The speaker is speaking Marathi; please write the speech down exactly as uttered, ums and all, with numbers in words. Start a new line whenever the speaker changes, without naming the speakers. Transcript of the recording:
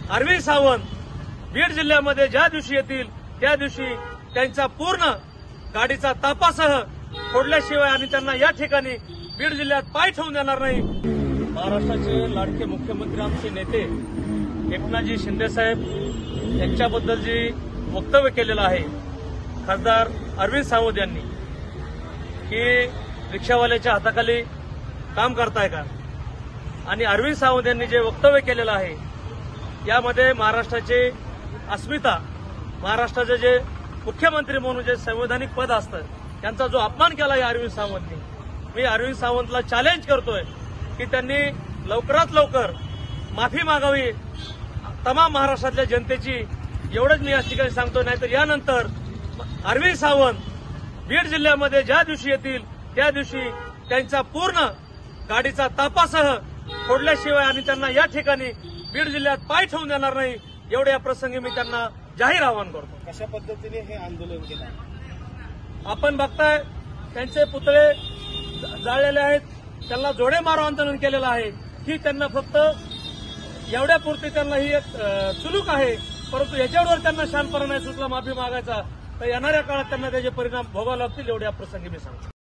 अरविंद सावंत बीड जिल्ह्यामध्ये ज्या दिवशी येतील त्या दिवशी त्यांचा पूर्ण गाडीचा तापासह फोडल्याशिवाय आणि त्यांना या ठिकाणी बीड जिल्ह्यात पाय ठेवून देणार नाही। महाराष्ट्राचे लाडके मुख्यमंत्री आमचे नेते एकनाथजी शिंदे साहेब यांच्याबद्दल जे वक्तव्य केलेलं आहे खासदार अरविंद सावंत यांनी की रिक्षावाल्याच्या हाताखाली काम करताय का, आणि अरविंद सावंत यांनी जे वक्तव्य केलेलं आहे यामध्ये महाराष्ट्राचे अस्मिता, महाराष्ट्राचे जे मुख्यमंत्री म्हणून जे संवैधानिक पद असतं त्यांचा जो अपमान केला आहे अरविंद सावंतनी, मी अरविंद सावंतला चॅलेंज करतोय की त्यांनी लवकरात लवकर माफी मागावी तमाम महाराष्ट्रातल्या जनतेची, एवढंच मी या ठिकाणी सांगतो। नाहीतर यानंतर अरविंद सावंत बीड जिल्ह्यामध्ये ज्या दिवशी येतील त्या दिवशी त्यांचा पूर्ण गाडीचा तापासह फोडल्याशिवाय आणि त्यांना या ठिकाणी बीड जिल्ह्यात पाय ठेवून देणार नाही, एवढे या प्रसंगी मी त्यांना जाहीर आवाहन करतो।
कशा पद्धतीने हे आंदोलन केलं
आपण बघताय त्यांचे पुतळे जाळलेले आहेत, त्यांना जोडे मारो आंदोलन केलेलं आहे ही त्यांना फक्त एवढ्यापुरती त्यांना ही एक चुलूक आहे, परंतु याच्यावर त्यांना शांतपणा नाही सुचला माफी मागायचा तर येणाऱ्या काळात त्यांना त्याचे परिणाम भोगावे लागतील, एवढ्या प्रसंगी मी सांगतो।